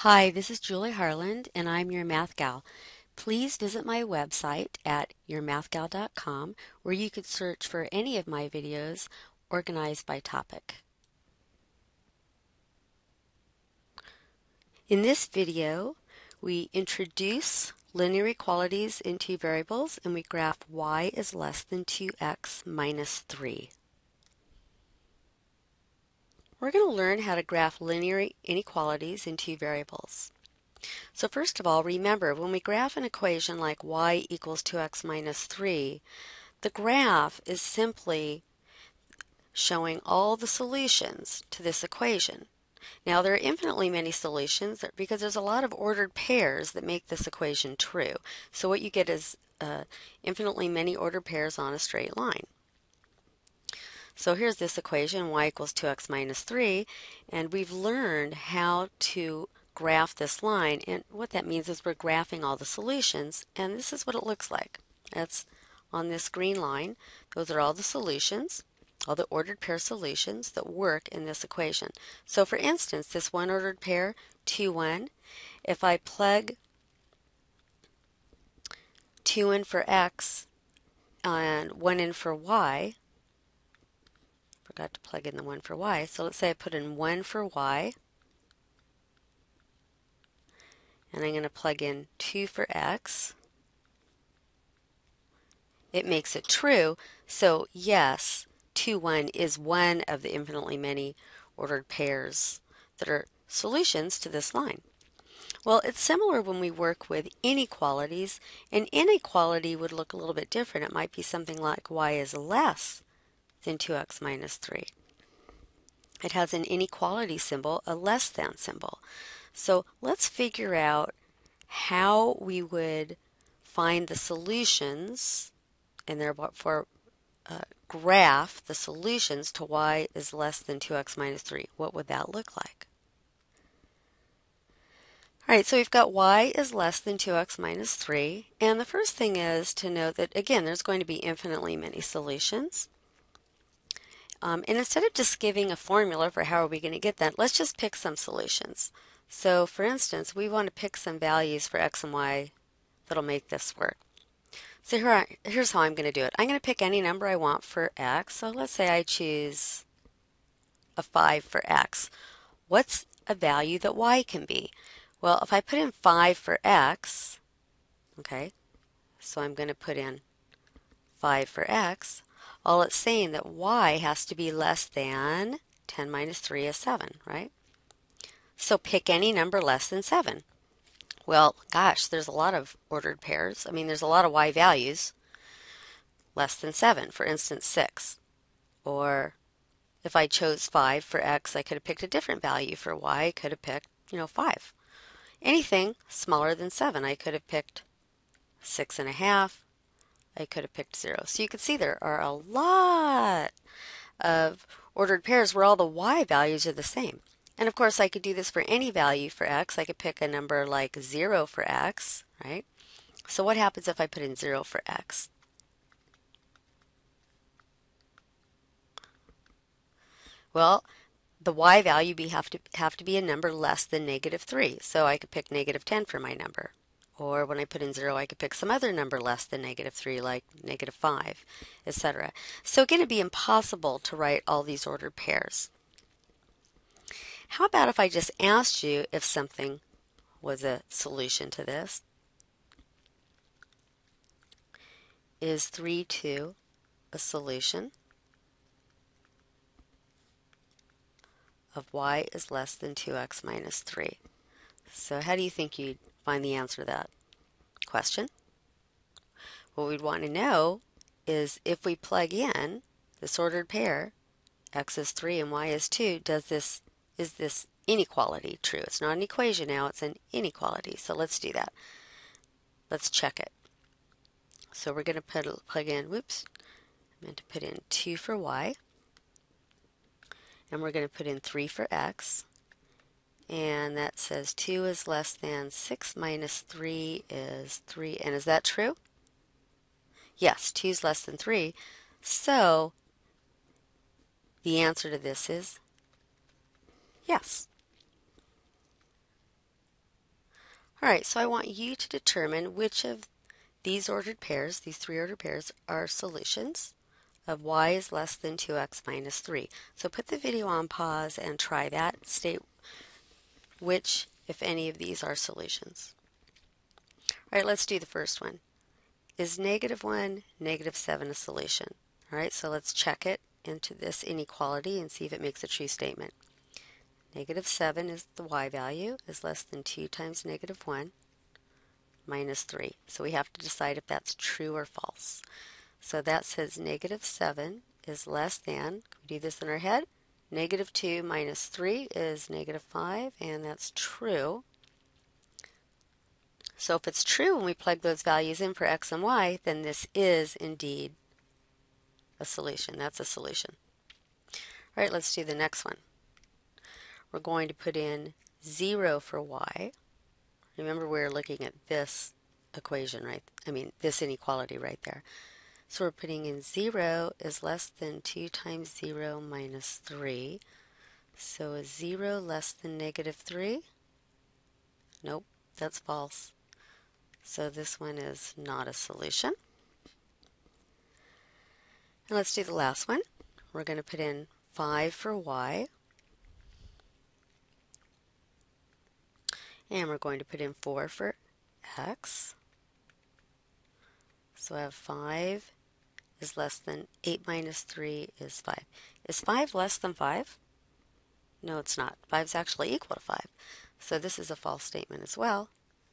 Hi, this is Julie Harland, and I'm your Math Gal. Please visit my website at yourmathgal.com, where you could search for any of my videos organized by topic. In this video, we introduce linear equalities in two variables, and we graph y is less than 2x minus 3. We're going to learn how to graph linear inequalities in two variables. So first of all, remember, when we graph an equation like y equals 2x minus 3, the graph is simply showing all the solutions to this equation. Now, there are infinitely many solutions because there's a lot of ordered pairs that make this equation true. So what you get is infinitely many ordered pairs on a straight line. So here's this equation, y equals 2x minus 3, and we've learned how to graph this line, and what that means is we're graphing all the solutions, and this is what it looks like. That's on this green line. Those are all the solutions, all the ordered pair solutions that work in this equation. So for instance, this one ordered pair, 2, 1, if I plug 2 in for x and 1 in for y, forgot to plug in the 1 for y, so let's say I put in 1 for y, and I'm going to plug in 2 for x. It makes it true, so yes, 2, 1 is one of the infinitely many ordered pairs that are solutions to this line. Well, it's similar when we work with inequalities. An inequality would look a little bit different. It might be something like y is less than 2x minus 3. It has an inequality symbol, a less than symbol. So let's figure out how we would find the solutions and therefore graph the solutions to y is less than 2x minus 3. What would that look like? All right, so we've got y is less than 2x minus 3. And the first thing is to note that, again, there's going to be infinitely many solutions. And instead of just giving a formula for how are we going to get that, let's just pick some solutions. So for instance, we want to pick some values for x and y that'll make this work. So here's how I'm going to do it. I'm going to pick any number I want for x. So let's say I choose a 5 for x. What's a value that y can be? Well, if I put in 5 for x, okay, so I'm going to put in 5 for x, all it's saying that y has to be less than 10 minus 3 is 7, right? So pick any number less than 7. Well, gosh, there's a lot of ordered pairs. I mean, there's a lot of y values less than 7, for instance, 6. Or if I chose 5 for x, I could have picked a different value for y. I could have picked, 5. Anything smaller than 7, I could have picked 6.5. I could have picked 0. So you can see there are a lot of ordered pairs where all the y values are the same. And of course, I could do this for any value for x. I could pick a number like 0 for x, right? So what happens if I put in 0 for x? Well, the y value have to be a number less than -3. So I could pick -10 for my number. Or when I put in 0, I could pick some other number less than -3, like -5, etc. So again, it'd be impossible to write all these ordered pairs. How about if I just asked you if something was a solution to this? Is 3, 2 a solution of y is less than 2x minus 3? So how do you think you'd find the answer to that question? What we'd want to know is if we plug in this ordered pair, x is 3 and y is 2, is this inequality true? It's not an equation now, it's an inequality. So let's do that. Let's check it. So we're going to plug in, whoops, I meant to put in 2 for y, and we're going to put in 3 for x, and that says 2 is less than 6 minus 3 is 3, and is that true? Yes, 2 is less than 3, so the answer to this is yes. All right, so I want you to determine which of these ordered pairs, these three ordered pairs, are solutions of y is less than 2x minus 3. So put the video on pause and try that. State which, if any, of these are solutions. All right, let's do the first one. Is -1, -7 a solution? All right, so let's check it into this inequality and see if it makes a true statement. -7 is the y value, is less than 2 times -1 minus 3. So we have to decide if that's true or false. So that says -7 is less than, can we do this in our head? -2 minus 3 is -5, and that's true. So if it's true when we plug those values in for x and y, then this is indeed a solution. That's a solution. All right, let's do the next one. We're going to put in 0 for y. Remember, we're looking at this equation, right? This inequality right there. So we're putting in 0 is less than 2 times 0 minus 3. So is 0 less than -3? Nope, that's false. So this one is not a solution. And let's do the last one. We're going to put in 5 for y. And we're going to put in 4 for x. So I have 5 is less than 8 minus 3 is 5. Is 5 less than 5? No, it's not. 5 is actually equal to 5. So this is a false statement as well.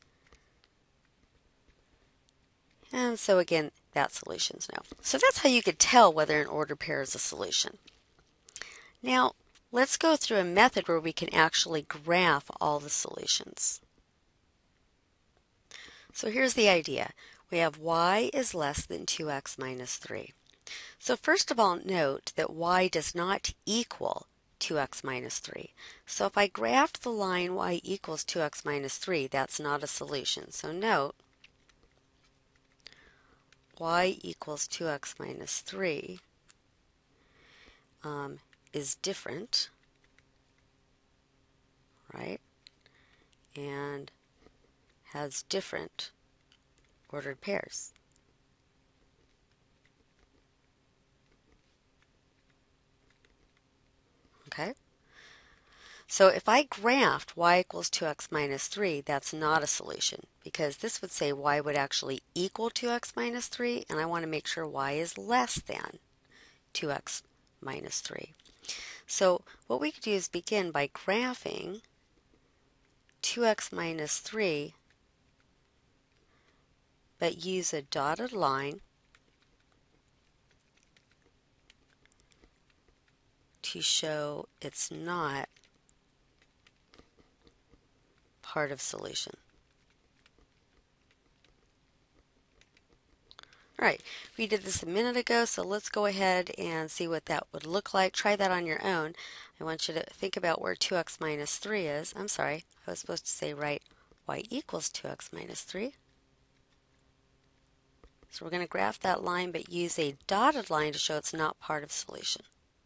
And so again, that solution's no. So that's how you could tell whether an ordered pair is a solution. Now, let's go through a method where we can actually graph all the solutions. So here's the idea. We have y is less than 2x minus 3. So first of all, note that y does not equal 2x minus 3. So if I graph the line y equals 2x minus 3, that's not a solution. So note, y equals 2x minus 3 is different, right? And has different ordered pairs. Okay? So if I graphed y equals 2x minus 3, that's not a solution because this would say y would actually equal 2x minus 3, and I want to make sure y is less than 2x minus 3. So what we could do is begin by graphing 2x minus 3, but use a dotted line to show it's not part of solution. All right, we did this a minute ago, so let's go ahead and see what that would look like. Try that on your own. I want you to think about where 2x minus 3 is. I'm sorry, I was supposed to say write y equals 2x minus 3. So we're going to graph that line, but use a dotted line to show it's not part of solution.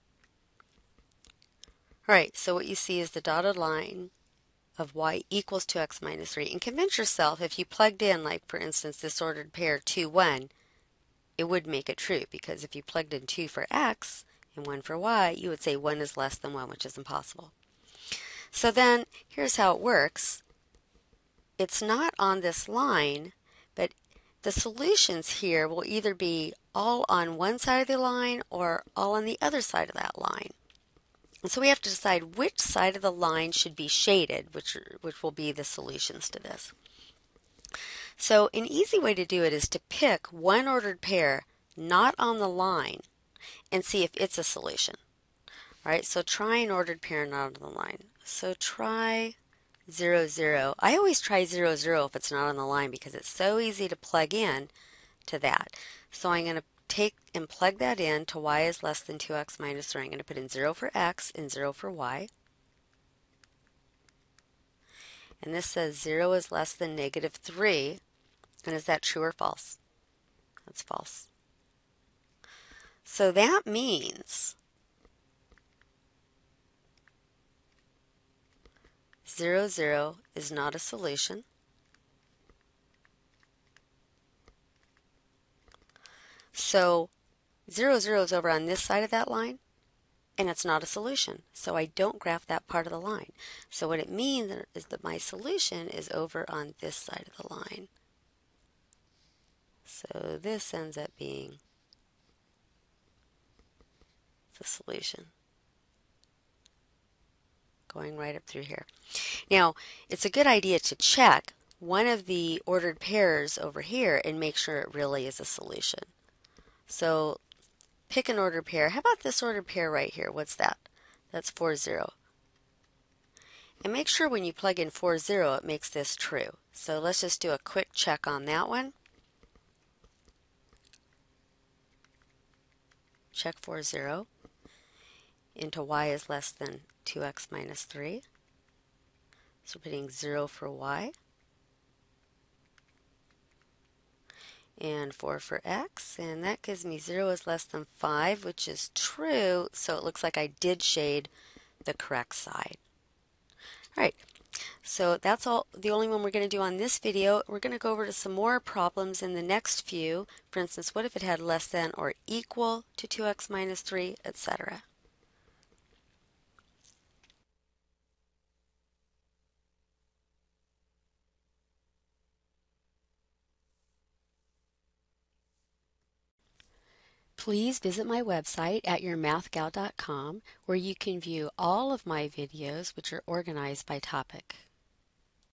All right, so what you see is the dotted line of y equals 2x minus 3. And convince yourself if you plugged in, like for instance, this ordered pair 2, 1, it would make it true, because if you plugged in 2 for x and 1 for y, you would say 1 is less than 1, which is impossible. So then, here's how it works. It's not on this line, but the solutions here will either be all on one side of the line or all on the other side of that line. And so we have to decide which side of the line should be shaded, which will be the solutions to this. So an easy way to do it is to pick one ordered pair not on the line and see if it's a solution. All right, so try an ordered pair not on the line. So try 0, 0. I always try 0, 0 if it's not on the line because it's so easy to plug in to that. So I'm going to take and plug that in to y is less than 2x minus 3. I'm going to put in 0 for x and 0 for y. And this says 0 is less than -3. And is that true or false? That's false. So that means 0, 0 is not a solution. So 0, 0 is over on this side of that line, and it's not a solution. So I don't graph that part of the line. So what it means is that my solution is over on this side of the line. So this ends up being the solution, going right up through here. Now, it's a good idea to check one of the ordered pairs over here and make sure it really is a solution. So pick an ordered pair. How about this ordered pair right here? What's that? That's 4, 0. And make sure when you plug in 4, 0, it makes this true. So let's just do a quick check on that one. Check 4, 0 into y is less than 2x minus 3. So we're putting 0 for y. And 4 for x, and that gives me 0 is less than 5, which is true, so it looks like I did shade the correct side. All right, so that's all. The only one we're going to do on this video. We're going to go over to some more problems in the next few. For instance, what if it had less than or equal to 2x minus 3, etc. Please visit my website at yourmathgal.com, where you can view all of my videos, which are organized by topic.